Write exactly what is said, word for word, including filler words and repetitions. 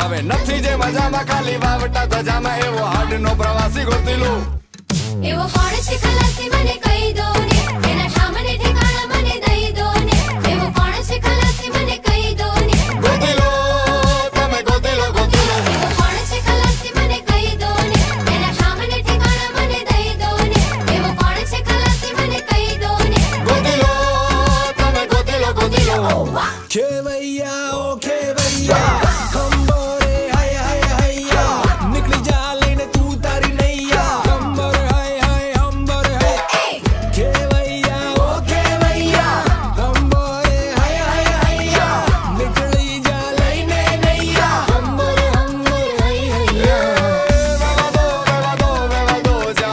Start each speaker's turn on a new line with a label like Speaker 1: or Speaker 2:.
Speaker 1: હવે નથી જે મજામાં ખાલી વાવટા ધજામાં એવો હાડ નો પ્રવાસી ગોતી લો
Speaker 2: એવો હોડ છે ખલાસી મને